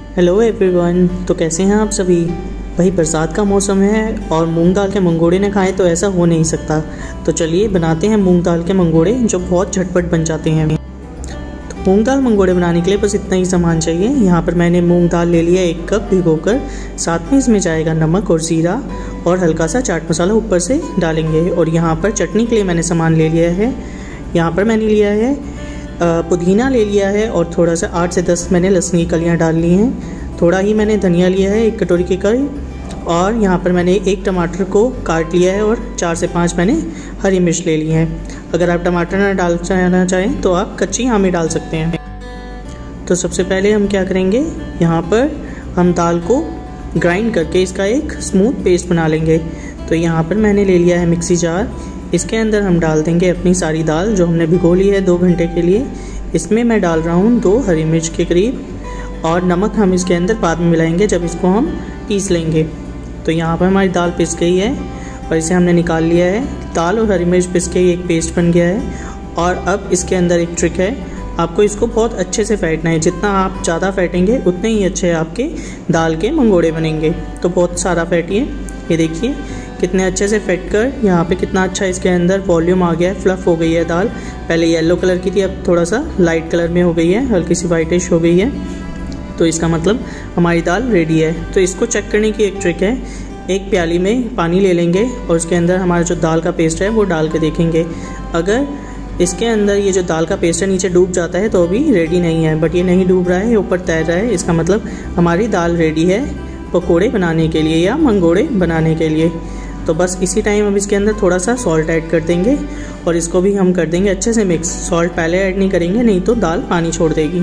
Hello everyone. तो कैसे हैं आप सभी। भाई बरसात का मौसम है और मूंग दाल के मंगोड़े न खाएं तो ऐसा हो नहीं सकता। तो चलिए बनाते हैं मूंग दाल के मंगोड़े जो बहुत झटपट बन जाते हैं। तो मूंग दाल मंगोड़े बनाने के लिए बस इतना ही सामान चाहिए। यहाँ पर मैंने मूंग दाल ले लिया 1 कप भिगोकर। साथ में इसमें जाएगा नमक और ज़ीरा और हल्का सा चाट मसाला ऊपर से डालेंगे। और यहाँ पर चटनी के लिए मैंने सामान ले लिया है। यहाँ पर मैंने लिया है पुदीना ले लिया है और थोड़ा सा 8 से 10 मैंने लहसुन की कलियाँ डाल ली हैं। थोड़ा ही मैंने धनिया लिया है 1 कटोरी के करीब। और यहाँ पर मैंने 1 टमाटर को काट लिया है और 4 से 5 मैंने हरी मिर्च ले ली है। अगर आप टमाटर ना डालना चाहें तो आप कच्ची आमें डाल सकते हैं। तो सबसे पहले हम क्या करेंगे, यहाँ पर हम दाल को ग्राइंड करके इसका एक स्मूथ पेस्ट बना लेंगे। तो यहाँ पर मैंने ले लिया है मिक्सी जार। इसके अंदर हम डाल देंगे अपनी सारी दाल जो हमने भिगो ली है 2 घंटे के लिए। इसमें मैं डाल रहा हूँ 2 हरी मिर्च के करीब और नमक हम इसके अंदर बाद में मिलाएंगे जब इसको हम पीस लेंगे। तो यहाँ पर हमारी दाल पिस गई है और इसे हमने निकाल लिया है। दाल और हरी मिर्च पिस के एक पेस्ट बन गया है। और अब इसके अंदर एक ट्रिक है, आपको इसको बहुत अच्छे से फेंटना है। जितना आप ज़्यादा फेंटेंगे उतने ही अच्छे आपके दाल के मंगोड़े बनेंगे। तो बहुत सारा फेंटिए। ये देखिए कितने अच्छे से फेंट कर यहाँ पे कितना अच्छा इसके अंदर वॉल्यूम आ गया है, फ्लफ़ हो गई है दाल। पहले येलो कलर की थी, अब थोड़ा सा लाइट कलर में हो गई है, हल्की सी वाइटिश हो गई है। तो इसका मतलब हमारी दाल रेडी है। तो इसको चेक करने की एक ट्रिक है, एक प्याली में पानी ले लेंगे और उसके अंदर हमारा जो दाल का पेस्ट है वो डाल के देखेंगे। अगर इसके अंदर ये जो दाल का पेस्ट है नीचे डूब जाता है तो अभी रेडी नहीं है, बट ये नहीं डूब रहा है, ऊपर तैर रहा है, इसका मतलब हमारी दाल रेडी है पकोड़े बनाने के लिए या मंगोड़े बनाने के लिए। तो बस इसी टाइम अब इसके अंदर थोड़ा सा सॉल्ट ऐड कर देंगे और इसको भी हम कर देंगे अच्छे से मिक्स। सॉल्ट पहले ऐड नहीं करेंगे, नहीं तो दाल पानी छोड़ देगी।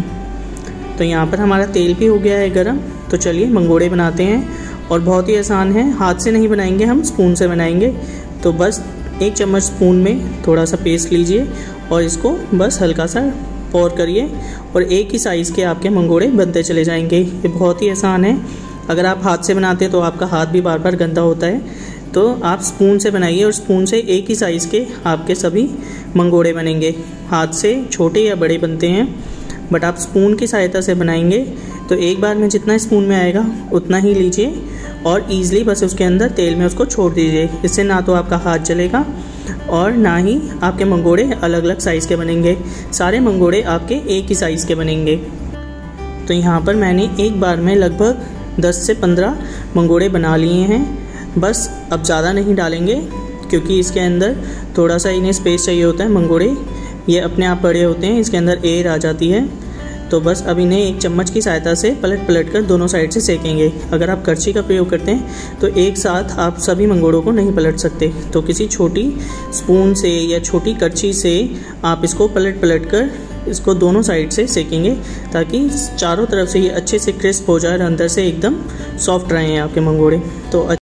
तो यहाँ पर हमारा तेल भी हो गया है गरम। तो चलिए मंगोड़े बनाते हैं और बहुत ही आसान है। हाथ से नहीं बनाएंगे, हम स्पून से बनाएंगे। तो बस 1 चम्मच स्पून में थोड़ा सा पेस्ट लीजिए और इसको बस हल्का सा पोर करिए और एक ही साइज़ के आपके मंगोड़े बनते चले जाएंगे। ये बहुत ही आसान है। अगर आप हाथ से बनाते हैं तो आपका हाथ भी बार बार गंदा होता है। तो आप स्पून से बनाइए और स्पून से एक ही साइज़ के आपके सभी मंगोड़े बनेंगे। हाथ से छोटे या बड़े बनते हैं, बट आप स्पून की सहायता से बनाएंगे तो एक बार में जितना स्पून में आएगा उतना ही लीजिए और ईज़िली बस उसके अंदर तेल में उसको छोड़ दीजिए। इससे ना तो आपका हाथ जलेगा और ना ही आपके मंगोड़े अलग अलग साइज़ के बनेंगे। सारे मंगोड़े आपके एक ही साइज़ के बनेंगे। तो यहाँ पर मैंने एक बार में लगभग 10 से 15 मंगोड़े बना लिए हैं। बस अब ज़्यादा नहीं डालेंगे क्योंकि इसके अंदर थोड़ा सा इन्हें स्पेस चाहिए होता है। मंगोड़े ये अपने आप बड़े होते हैं, इसके अंदर एयर आ जाती है। तो बस अब इन्हें 1 चम्मच की सहायता से पलट कर दोनों साइड से सेकेंगे। अगर आप करछी का प्रयोग करते हैं तो एक साथ आप सभी मंगोड़ों को नहीं पलट सकते। तो किसी छोटी स्पून से या छोटी करछी से आप इसको पलट कर इसको दोनों साइड से सेकेंगे ताकि चारों तरफ से ये अच्छे से क्रिस्प हो जाए और अंदर से एकदम सॉफ्ट रहे हैं आपके मंगोड़े। तो